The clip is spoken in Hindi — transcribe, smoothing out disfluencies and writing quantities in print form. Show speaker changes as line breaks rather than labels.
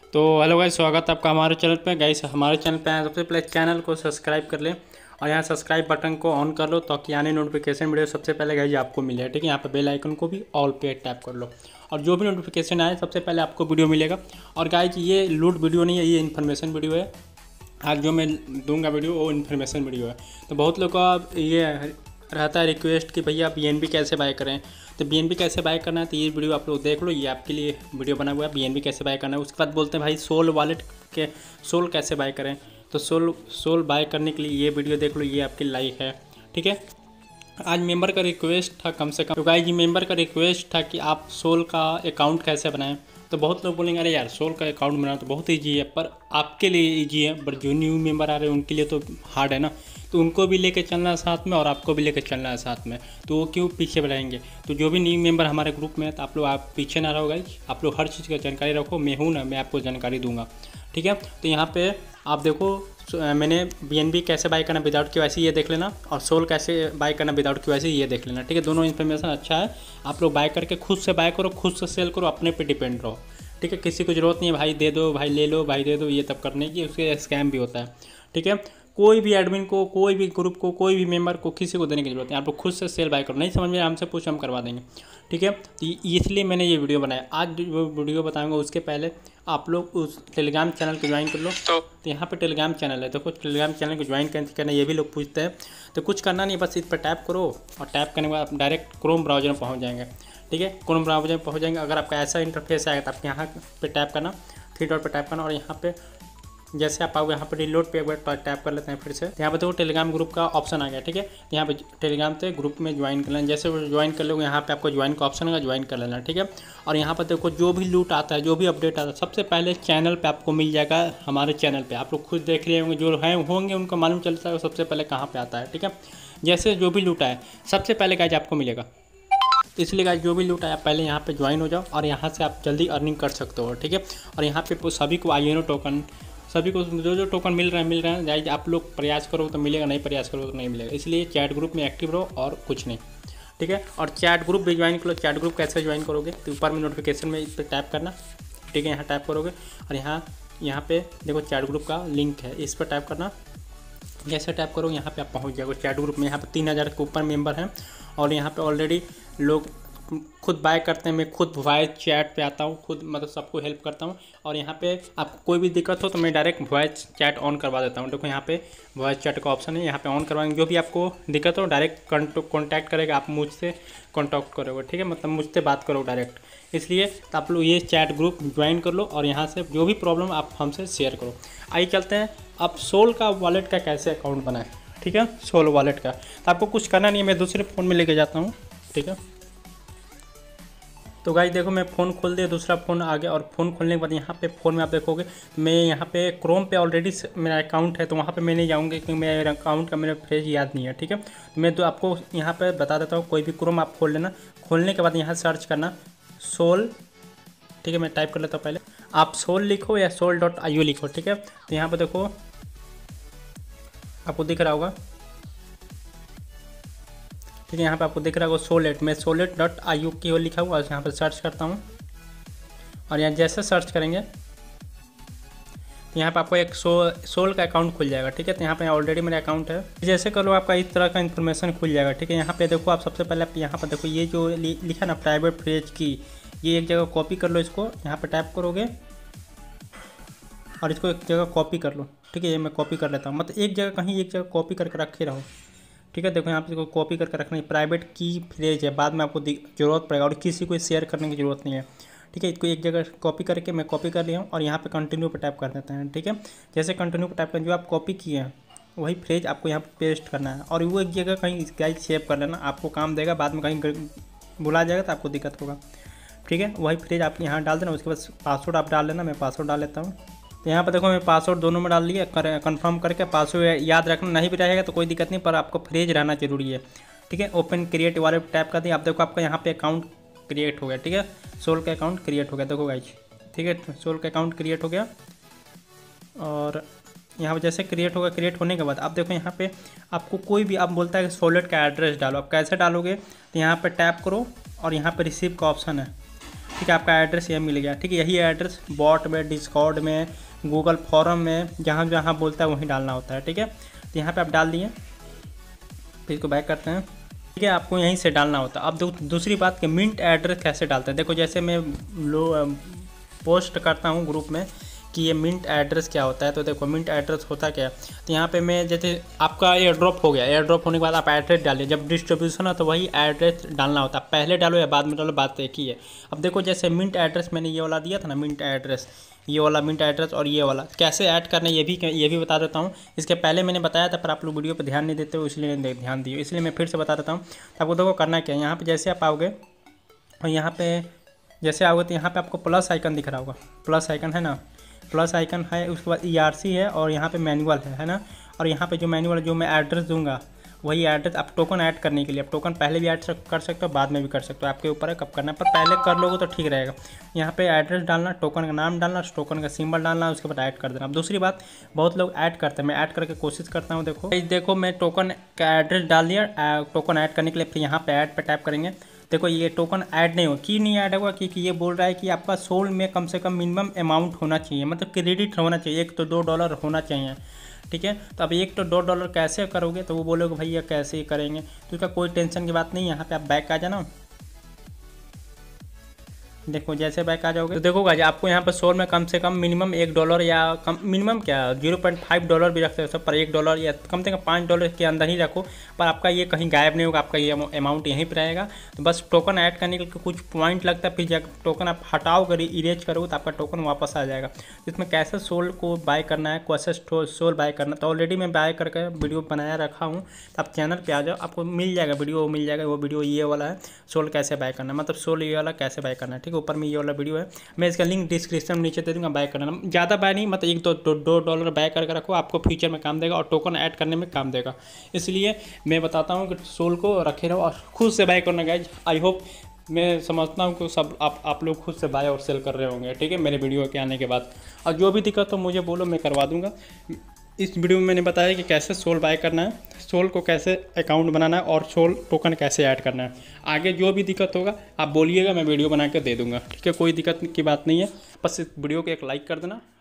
तो हेलो गाइस, स्वागत है आपका हमारे चैनल पे। गाइस हमारे चैनल पे आए सबसे पहले चैनल को सब्सक्राइब कर लें और यहाँ सब्सक्राइब बटन को ऑन कर लो ताकि आने नोटिफिकेशन वीडियो सबसे पहले गाइस आपको मिले। ठीक है, यहाँ पे बेल आइकन को भी ऑल पे टैप कर लो और जो भी नोटिफिकेशन आए सबसे पहले आपको वीडियो मिलेगा। और गाइस ये लूट वीडियो नहीं है, ये इन्फॉर्मेशन वीडियो है। आज जो मैं दूंगा वीडियो वो इन्फॉर्मेशन वीडियो है। तो बहुत लोग का ये रहता है रिक्वेस्ट कि भैया बीएनबी कैसे बाय करें। तो बीएनबी कैसे बाय करना है तो ये वीडियो आप लोग देख लो, ये आपके लिए वीडियो बना हुआ है बीएनबी कैसे बाय करना है। उसके बाद बोलते हैं भाई सोल वॉलेट के सोल कैसे बाय करें। तो सोल बाय करने के लिए ये वीडियो देख लो, ये आपके लाइक है। ठीक है, आज मेंबर का रिक्वेस्ट था कम से कम, तो गाइस जी मेंबर का रिक्वेस्ट था कि आप सोल का अकाउंट कैसे बनाएं। तो बहुत लोग बोलेंगे अरे यार सोल का अकाउंट बनाना तो बहुत ईजी है, पर आपके लिए ईजी है, पर जो न्यू मेंबर आ रहे हैं उनके लिए तो हार्ड है ना। तो उनको भी लेके चलना है साथ में और आपको भी लेके चलना है साथ में, तो वो क्यों पीछे बढ़ाएंगे। तो जो भी न्यू मेंबर हमारे ग्रुप में है तो आप पीछे ना रहो गाइस, आप लोग हर चीज़ की जानकारी रखो। मैं हूँ ना, मैं आपको जानकारी दूंगा। ठीक है, तो यहाँ पे आप देखो मैंने बीएनबी कैसे बाय करना विदाउट केवाईसी ये देख लेना, और सोल कैसे बाय करना विदाउट केवाईसी ये देख लेना। ठीक है, दोनों इन्फॉर्मेशन अच्छा है। आप लोग बाय करके खुद से बाय करो, खुद से सेल करो, अपने पे डिपेंड रहो। ठीक है, किसी को जरूरत नहीं है भाई दे दो, भाई ले लो, भाई दे दो, ये तब करने की, उसके स्कैम भी होता है। ठीक है, कोई भी एडमिन को, कोई भी ग्रुप को, कोई भी मेंबर को, किसी को देने की जरूरत नहीं। आप लोग खुद से सेल बाय करो, नहीं समझ में हमसे पूछ हम करवा देंगे। ठीक है, तो इसलिए मैंने ये वीडियो बनाया। आज वो वीडियो बताऊंगा उसके पहले आप लोग उस टेलीग्राम चैनल को ज्वाइन कर लो। तो यहाँ पे टेलीग्राम चैनल है, देखो टेलीग्राम चैनल को ज्वाइन कैसे करना ये भी लोग पूछते हैं। तो कुछ करना नहीं, बस इस पर टैप करो और टैप करने के बाद आप डायरेक्ट क्रोम ब्राउजर में पहुँच जाएंगे। ठीक है, क्रोम ब्राउजर में पहुँच जाएंगे। अगर आपका ऐसा इंटरफेस आएगा तो आप यहाँ पे टैप करना, थ्री डॉट पर टैप करना, और यहाँ पे जैसे आप आओगे यहाँ पर रिलोड पे एक बार टैप कर लेते हैं फिर से। यहाँ पे देखो टेलीग्राम ग्रुप का ऑप्शन आ गया। ठीक है, यहाँ पे टेलीग्राम से ग्रुप में ज्वाइन कर लेना। जैसे ज्वाइन कर लोगे यहाँ पे आपको ज्वाइन का ऑप्शन होगा, ज्वाइन कर लेना। ठीक है, और यहाँ पर देखो जो भी लूट आता है, जो भी अपडेट आता है, सबसे पहले चैनल पे आपको मिल जाएगा। हमारे चैनल पे आप लोग खुद देख रहे होंगे, जो हैं होंगे उनको मालूम चलता है सबसे पहले कहाँ पर आता है। ठीक है, जैसे जो भी लूटा है सबसे पहले गाइज आपको मिलेगा। इसलिए गाइज जो भी लूट है आप पहले यहाँ पे ज्वाइन हो जाओ और यहाँ से आप जल्दी अर्निंग कर सकते हो। ठीक है, और यहाँ पे सभी को आईएनओ टोकन, सभी को जो टोकन मिल रहा है गाइज, आप लोग प्रयास करो तो मिलेगा, नहीं प्रयास करो तो नहीं मिलेगा। इसलिए चैट ग्रुप में एक्टिव रहो और कुछ नहीं। ठीक है, और चैट ग्रुप भी ज्वाइन करो। चैट ग्रुप कैसे ज्वाइन करोगे तो ऊपर में नोटिफिकेशन में इस पर टैप करना। ठीक है, यहाँ टैप करोगे और यहाँ पे देखो चैट ग्रुप का लिंक है, इस पर टैप करना। जैसे टैप करो यहाँ पे आप पहुँच जाओगे चैट ग्रुप में। यहाँ पे 3000 के ऊपर मेंबर हैं और यहाँ पे ऑलरेडी लोग खुद बाय करते हैं। मैं खुद वॉइस चैट पे आता हूँ, खुद मतलब सबको हेल्प करता हूँ। और यहाँ पे आपको कोई भी दिक्कत हो तो मैं डायरेक्ट वॉइस चैट ऑन करवा देता हूँ। देखो यहाँ पे वॉइस चैट का ऑप्शन है, यहाँ पे ऑन करवाएंगे। जो भी आपको दिक्कत हो डायरेक्ट कॉन्टैक्ट करेगा, आप मुझसे कॉन्टैक्ट करोगे। ठीक है, मतलब मुझसे बात करो डायरेक्ट। इसलिए तो आप लोग ये चैट ग्रुप ज्वाइन कर लो और यहाँ से जो भी प्रॉब्लम आप हमसे शेयर करो। आइए चलते हैं अब सोल का वॉलेट का कैसे अकाउंट बनाएं। ठीक है, सोल वॉलेट का तो आपको कुछ करना नहीं है, मैं दूसरे फ़ोन में लेके जाता हूँ। ठीक है, तो गाइस देखो मैं फ़ोन खोल दिया, दूसरा फ़ोन आ गया। और फ़ोन खोलने के बाद यहाँ पे फ़ोन में आप देखोगे मैं यहाँ पे क्रोम पे ऑलरेडी मेरा अकाउंट है, तो वहाँ पे मैं नहीं जाऊँगा क्योंकि मेरा अकाउंट का मेरा फ्रेज याद नहीं है। ठीक है, तो मैं तो आपको यहाँ पे बता देता हूँ, कोई भी क्रोम आप खोल लेना। खोलने के बाद यहाँ सर्च करना सोल। ठीक है, मैं टाइप कर लेता हूँ। पहले आप सोल लिखो या soul.io लिखो। ठीक है, तो यहाँ पर देखो आपको दिख रहा होगा। ठीक है, यहाँ पे आपको दिख रहा होगा सोलेट, मैं solet.io की ओर लिखा हुआ है, यहाँ पर सर्च करता हूँ। और यहाँ जैसे सर्च करेंगे यहाँ पे आपको एक सोल का अकाउंट खुल जाएगा। ठीक है, तो यहाँ पे ऑलरेडी मेरा अकाउंट है। जैसे करो आपका इस तरह का इन्फॉर्मेशन खुल जाएगा। ठीक है, यहाँ पे देखो आप सबसे पहले यहाँ पर देखो ये जो लिखा ना प्राइवेट फ्रेज की, ये एक जगह कॉपी कर लो। इसको यहाँ पर टैप करोगे और इसको एक जगह कॉपी कर लो। ठीक है, ये मैं कॉपी कर लेता हूँ, मतलब एक जगह कहीं एक जगह कॉपी करके रखे रहो। ठीक है, देखो यहाँ पे कॉपी करके रखना है। प्राइवेट की फ्रेज है, बाद में आपको ज़रूरत पड़ेगा और किसी को शेयर करने की ज़रूरत नहीं है। ठीक है, इसको एक जगह कॉपी करके मैं कॉपी कर लिया हूँ और यहाँ पे कंटिन्यू पे टैप कर देते हैं। ठीक है, जैसे कंटिन्यू पे टैप करें, जो आप कॉपी किए हैं वही फ्रेज आपको यहाँ पे पेस्ट करना है और वो एक जगह कहीं गाइस सेव कर लेना, आपको काम देगा। बाद में कहीं भुला जाएगा तो आपको दिक्कत होगा। ठीक है, वही फ्रेज आप यहाँ डाल देना। उसके बाद पासवर्ड आप डाल लेना, मैं पासवर्ड डाल लेता हूँ। तो यहाँ पर देखो मैं पासवर्ड दोनों में डाल लिया, कंफर्म करके। पासवर्ड याद रखना, नहीं भी रहेगा तो कोई दिक्कत नहीं, पर आपको फ्रेज रहना जरूरी है। ठीक है, ओपन क्रिएट वाले टैप कर दिए। आप देखो आपका यहाँ पे अकाउंट क्रिएट हो गया। ठीक है, सोल का अकाउंट क्रिएट हो गया, देखो गाइज। ठीक है, सोल का अकाउंट क्रिएट हो गया और यहाँ पर जैसे क्रिएट होगा, क्रिएट होने के बाद आप देखो यहाँ पे आपको कोई भी आप बोलता है कि सोलेट का एड्रेस डालो। आप कैसे डालोगे तो यहाँ पर टैप करो और यहाँ पर रिसीव का ऑप्शन है। ठीक है, आपका एड्रेस ये मिल गया। ठीक है, यही एड्रेस बॉट में, डिस्कॉर्ड में, गूगल फॉरम में, जहाँ जहाँ बोलता है वहीं डालना होता है। ठीक है, तो यहाँ पे आप डाल दिए, फिर इसको बैक करते हैं। ठीक है, आपको यहीं से डालना होता है। अब दूसरी बात कि मिंट एड्रेस कैसे डालते हैं। देखो जैसे मैं पोस्ट करता हूँ ग्रुप में कि ये मिंट एड्रेस क्या होता है, तो देखो मिंट एड्रेस होता क्या है। तो यहाँ पे मैं जैसे आपका एयर ड्रॉप हो गया, एयर ड्रॉप होने के बाद आप एड्रेस डालिए। जब डिस्ट्रीब्यूशन है तो वही एड्रेस डालना होता है, पहले डालो या बाद में डालो, बात एक ही है। अब देखो जैसे मिंट एड्रेस मैंने ये वाला दिया था ना, मिंट एड्रेस, ये वाला मिंट एड्रेस और ये वाला कैसे ऐड करना है ये भी बता देता हूँ। इसके पहले मैंने बताया था पर आप लोग वीडियो पर ध्यान नहीं देते हो, इसलिए ध्यान दिए, इसलिए मैं फिर से बता देता हूँ। तो आपको देखो करना क्या है, यहाँ पे जैसे आप आओगे और यहाँ पे जैसे आओगे तो यहाँ पे आपको प्लस आइकन दिख रहा होगा, प्लस आइकन है ना, प्लस आइकन है, उसके बाद ERC है और यहाँ पे मैनुअल है ना। और यहाँ पे जो मैनुअल जो मैं एड्रेस दूंगा वही एड्रेस आप टोकन ऐड करने के लिए, आप टोकन पहले भी ऐड कर सकते हो, बाद में भी कर सकते हो, आपके ऊपर है कब करना है, पर पहले कर लोगे तो ठीक रहेगा। यहाँ पे एड्रेस डालना, टोकन का नाम डालना, टोकन का सिंबल डालना, उसके बाद ऐड कर देना। अब दूसरी बात, बहुत लोग ऐड करते हैं, मैं ऐड करके कोशिश करता हूँ। देखो मैं टोकन का एड्रेस डाल दिया, टोकन ऐड करने के लिए फिर यहाँ पे ऐड पे टैप करेंगे। देखो ये टोकन ऐड नहीं होगा, क्यों नहीं ऐड होगा, क्योंकि ये बोल रहा है कि आपका सोल में कम से कम मिनिमम अमाउंट होना चाहिए, मतलब क्रेडिट होना चाहिए, एक तो $2 होना चाहिए। ठीक है, तो अब एक तो $2 कैसे करोगे, तो वो बोलोगे भैया कैसे ही करेंगे, तो इसका कोई टेंशन की बात नहीं। यहाँ पे आप बैक आ जाना, देखो जैसे बैक आ जाओगे तो देखो गाइस आपको यहाँ पर सोल में कम से कम मिनिमम $1 या कम, मिनिमम क्या $0.5 भी रख सकते हो, पर $1 या कम से कम $5 के अंदर ही रखो, पर आपका ये कहीं गायब नहीं होगा, आपका ये अमाउंट यहीं पर रहेगा। तो बस टोकन ऐड करने के लिए कुछ पॉइंट लगता है, फिर जब टोकन आप हटाओगे, इरेज करोगे तो आपका टोकन वापस आ जाएगा। इसमें कैसे सोल को बाय करना है, कैसे सोल बाय करना, तो ऑलरेडी मैं बाय करके वीडियो बनाया रखा हूँ, तो आप चैनल पर आ जाओ, आपको मिल जाएगा वीडियो, मिल जाएगा वो वीडियो ये वाला है, सोल कैसे बाय करना है, मतलब सोल ये वाला कैसे बाय करना है। ठीक है, ऊपर में ये वाला वीडियो है, मैं इसका लिंक डिस्क्रिप्शन में नीचे दे दूंगा। बाय करना ज़्यादा बाय नहीं, मतलब $1-2 बाय करके रखो, आपको फ्यूचर में काम देगा और टोकन ऐड करने में काम देगा। इसलिए मैं बताता हूँ कि सोल को रखे रहो और खुद से बाय करना गाइज। आई होप, मैं समझता हूँ कि सब आप लोग खुद से बाय और सेल कर रहे होंगे। ठीक है, मेरे वीडियो के आने के बाद, और जो भी दिक्कत हो मुझे बोलो, मैं करवा दूँगा। इस वीडियो में मैंने बताया कि कैसे सोल बाय करना है, सोल को कैसे अकाउंट बनाना है और सोल टोकन कैसे ऐड करना है। आगे जो भी दिक्कत होगा आप बोलिएगा, मैं वीडियो बना के दे दूंगा। ठीक है, कोई दिक्कत की बात नहीं है, बस इस वीडियो को एक लाइक कर देना।